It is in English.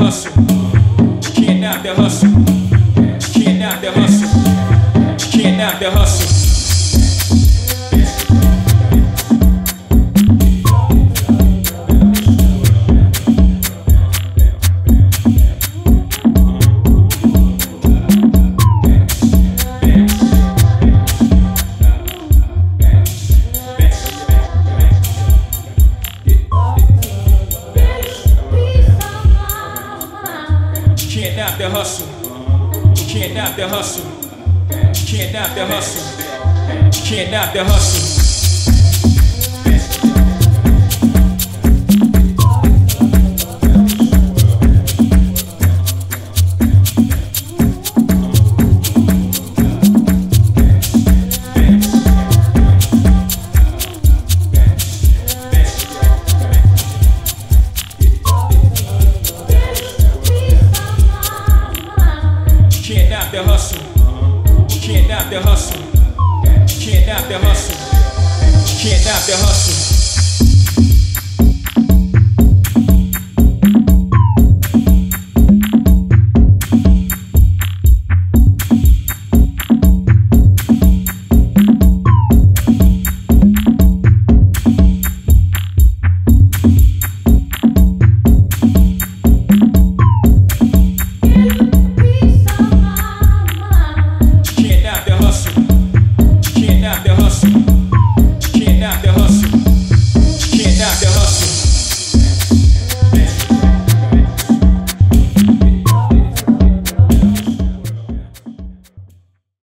hustle. You can't knock the hustle. You can't knock the hustle. You can't knock the hustle. Can't knock the hustle. Can't knock the hustle. Can't knock the hustle. Can't knock the hustle. Can't knock the hustle. Can't knock the hustle. Can't knock the hustle. Can't knock the hustle.